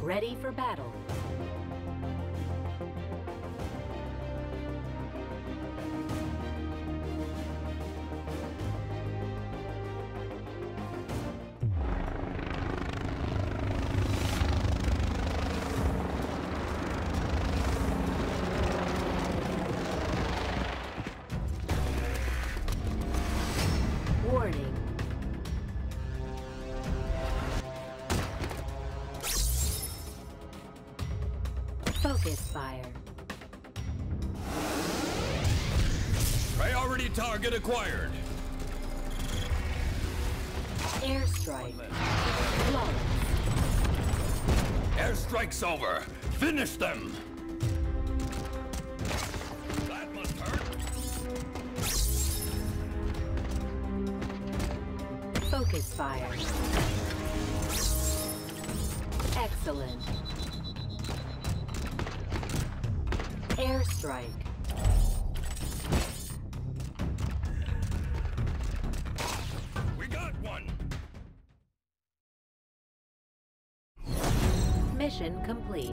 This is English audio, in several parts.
Ready for battle. Warning. Focus fire. Priority target acquired. Airstrike. Flawless. Airstrike's over. Finish them. That must hurt. Focus fire. Excellent. Airstrike. We got one. Mission complete.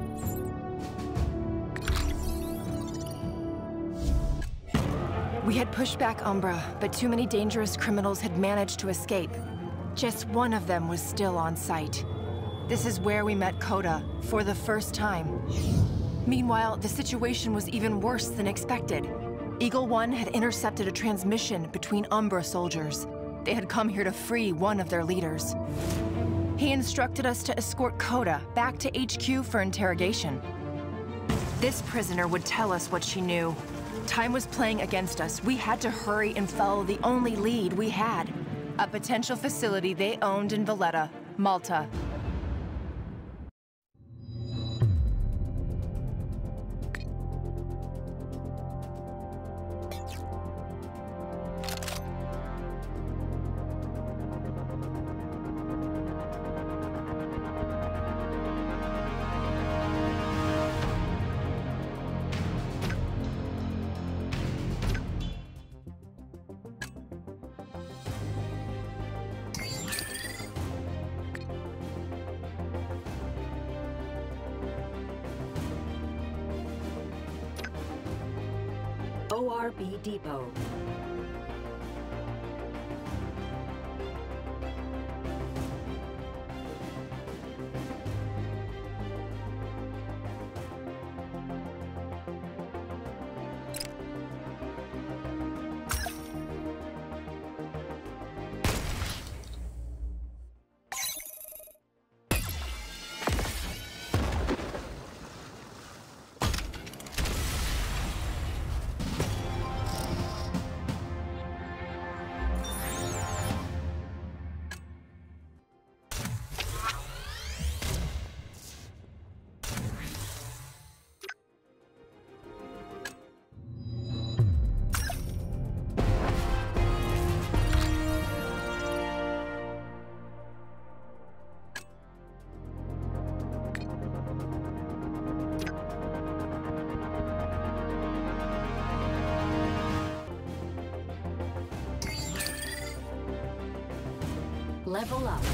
We had pushed back Umbra, but too many dangerous criminals had managed to escape. Just one of them was still on site. This is where we met Coda, for the first time. Meanwhile, the situation was even worse than expected. Eagle One had intercepted a transmission between Umbra soldiers. They had come here to free one of their leaders. He instructed us to escort Coda back to HQ for interrogation. This prisoner would tell us what she knew. Time was playing against us. We had to hurry and follow the only lead we had. A potential facility they owned in Valletta, Malta. ORB Depot. Level up.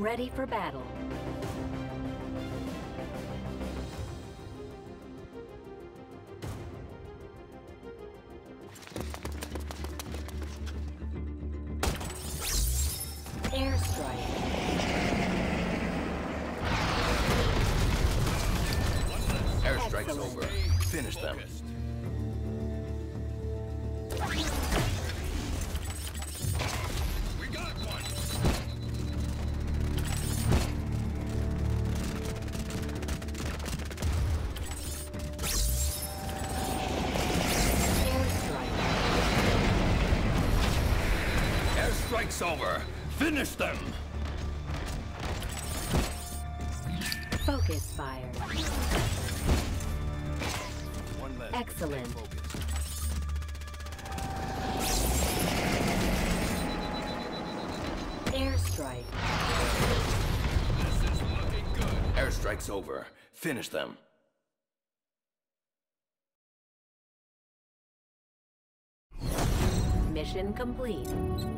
Ready for battle. Airstrike. Airstrike's Excellent. over. Finish them. We got one. Airstrike. Airstrike's over. Finish them. Focus fire. One less. Excellent. Airstrike. This is looking good. Airstrike's over. Finish them. Mission complete.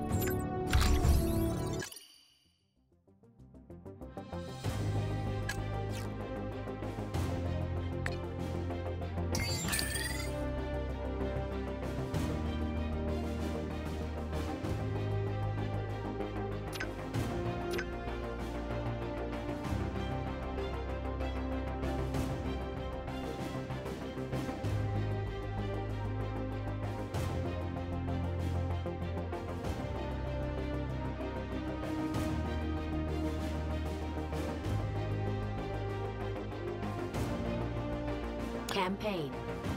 Campaign.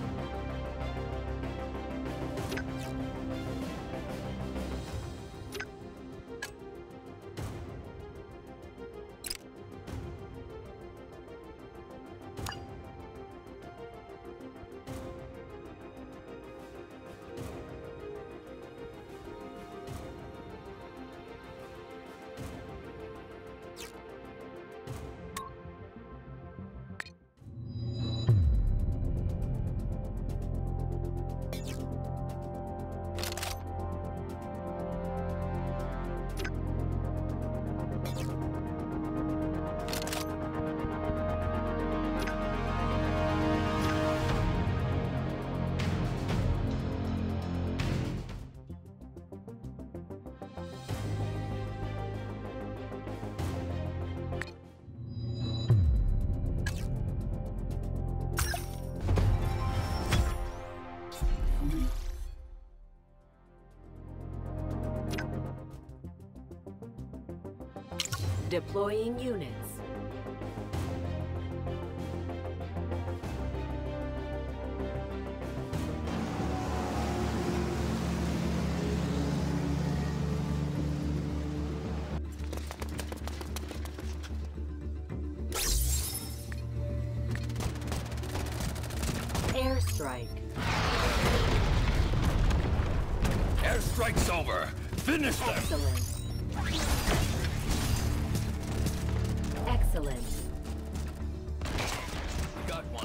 Deploying units. Airstrike. Airstrike's over. Finish them. Excellent. Excellent. Got one.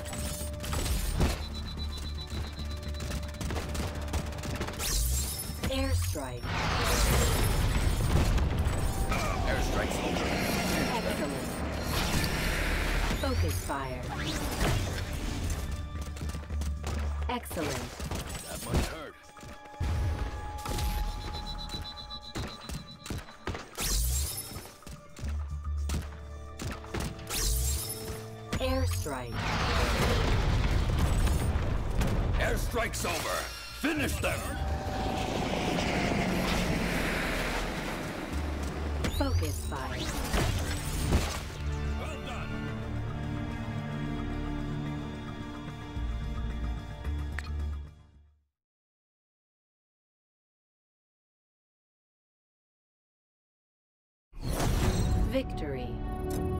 Airstrike. Airstrike's over. Excellent. Focus fire. Excellent. That must hurt. Airstrike. Airstrike's over. Finish them. Focus fire. Well done. Victory.